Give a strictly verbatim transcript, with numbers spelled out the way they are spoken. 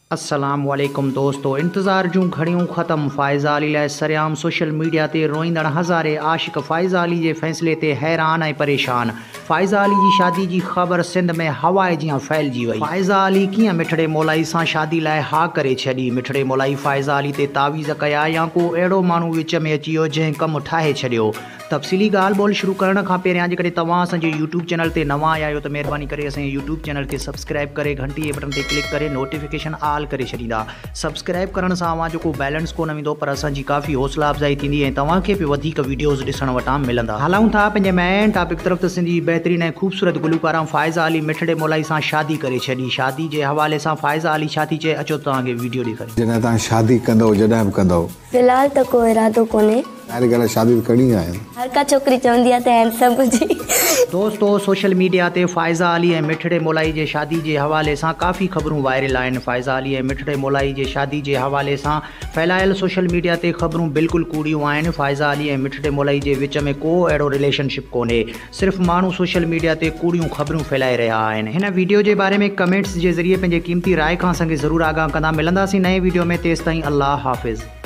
अस्सलाम वालेकुम दोस्तों, इंतज़ार जूं घड़ियों ख़त्म। फ़ाइज़ा अली लाइ सरेआम सोशल मीडिया ते रोईंदड़ हज़ारे आशिक फ़ाइज़ा अली जे फ़ैसिले ते हैरान ऐं परेशान। फ़ाइज़ा अली जी शादी जी ख़बर सिंध में हवाए जियां फैलिजी वई। फ़ाइज़ा अली कीअं मिठड़े मोलाई सां शादी लाइ हा करे छॾी? मिठड़े मोलाई फ़ाइज़ा अली ते तावीज़ कया या को अहिड़ो माण्हू विच में अची वियो जंहिं कमु ठाहे छॾियो? तफ़सीली ॻाल्हि ॿोल शुरू करण खां पहिरियां जेकॾहिं तव्हां असांजे यूट्यूब चैनल ते नवां आया आहियो त महिरबानी करे असांजे यूट्यूब चैनल खे सब्सक्राइब करे घंटी जे बटन ते क्लिक करे नोटिफिकेशन ऑल करे छॾींदा। सब्सक्राइब करण सां अव्हां जो को बैलेंस कोन वेंदो, पर असांजी काफ़ी हौसला अफ़ज़ाई थींदी ऐं तव्हांखे बि वधीक वीडियोज़ ॾिसण वटां मिलंदा। हलूं था पंहिंजे मेन टॉपिक तरफ़। त सिंधी बहितरीन ऐं ख़ूबसूरत गुलकारा फ़ाइज़ा अली मिठड़े मोलाई सां शादी करे छॾी। शादी जे हवाले सां फ़ाइज़ा अली छा थी चए, अचो तव्हांखे वीडियो ॾेखारियो। जॾहिं तव्हां शादी कंदव, जॾहिं बि कंदव? फ़िलहाल त को इरादो कोन्हे। अॼुकल्ह शादी करणी आहे, हर का छोकिरी चवंदी आहे त हैंडसम हुजे। दोस्तों, सोशल मीडिया ते फ़ाइज़ा अली ऐं मिठड़े मोलाई जे शादी जे हवाले सां काफ़ी ख़बरूं वायरल आहिनि। फ़ाइज़ा अली ऐं मिठड़े मोलाई जे शादी जे हवाले सां फैलायल सोशल मीडिया ते ख़बरूं बिल्कुलु कूड़ियूं आहिनि। फ़ाइज़ा अली ऐं मिठड़े मोलाई जे विच में को अहिड़ो रिलेशनशिप कोन्हे, सिर्फ़ु माण्हू सोशल मीडिया ते कूड़ियूं ख़बरूं फैलाए रहिया आहिनि। हिन वीडियो जे बारे में कमेंट्स जे ज़रिए पंहिंजे क़ीमती राय खां असांखे ज़रूरु आगाह कंदा। मिलंदासीं नए वीडियो में, तेसिताईं अल्लाह हाफ़िज़।